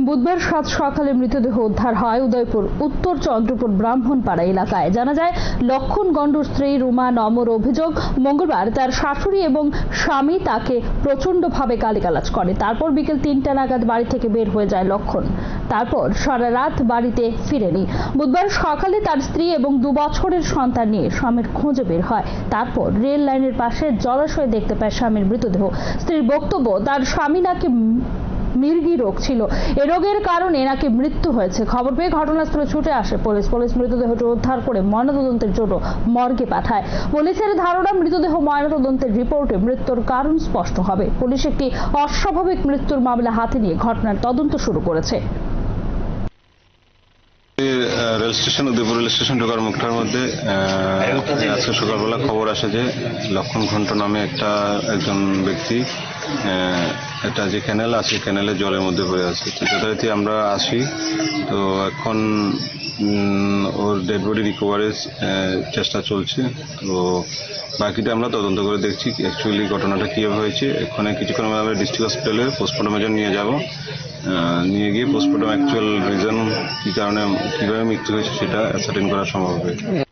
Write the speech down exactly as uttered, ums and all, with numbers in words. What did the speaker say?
বুধবার সাত সকালে মৃতদেহ উদ্ধার হয় উদয়পুর উত্তর চন্দ্রপুর ব্রাহ্মণপাড়া এলাকায়। জানা যায়, লক্ষণ গণ্ডর স্ত্রী রুমা নমর অভিযোগ, মঙ্গলবার তার শাশুড়ি এবং স্বামী তাকে প্রচন্ডভাবে গালিগালাজ করে। তারপর বিকেল তিনটা নাগাদ বাড়ি থেকে বের হয়ে যায় লক্ষণ। তারপর সারা রাত বাড়িতে ফিরেনি। বুধবার সকালে তার স্ত্রী এবং দু বছরের সন্তান নিয়ে স্বামীর খোঁজে বের হয়। তারপর রেল লাইনের পাশে জলাশয়ে দেখতে পায় স্বামীর মৃতদেহ। স্ত্রীর বক্তব্য, তার স্বামী নাকি মির্গি রোগ ছিল, এ রোগের কারণে নাকি মৃত্যু হয়েছে। খবর পেয়ে ঘটনাস্থলে ছুটে আসে পুলিশ। পুলিশ মৃতদেহটি উদ্ধার করে ময়নাতদন্তের জন্য মর্গে পাঠায়। পুলিশের ধারণা, মৃতদেহ ময়নাতদন্তের রিপোর্টে মৃত্যুর কারণ স্পষ্ট হবে। পুলিশ একটি অস্বাভাবিক মৃত্যুর মামলা হাতে নিয়ে ঘটনার তদন্ত শুরু করেছে। Rail station Udaipur rail station ঢোকার মুখটার মধ্যে আজকে সকালবেলা খবর আসে যে লক্ষণ ঘণ্ট নামে একটা একজন ব্যক্তি একটা যে ক্যানেল আছে ক্যানেলে জলের মধ্যে পড়ে আছে। যথারীতি আমরা আসি, তো এখন ওর ডেড বডি রিকভারির চেষ্টা চলছে। তো বাকিটা আমরা তদন্ত করে দেখছি অ্যাকচুয়ালি ঘটনাটা কীভাবে হয়েছে। এখানে কিছুক্ষণ আমরা ডিস্ট্রিক্ট হসপিটালে পোস্টমর্টমের জন্য নিয়ে যাব। নিয়ে গিয়ে পোস্টমর্টম অ্যাকচুয়াল রিজন কী কারণে কীভাবে মৃত্যু হয়েছে সেটা অ্যাসার্টেন করা সম্ভব হবে।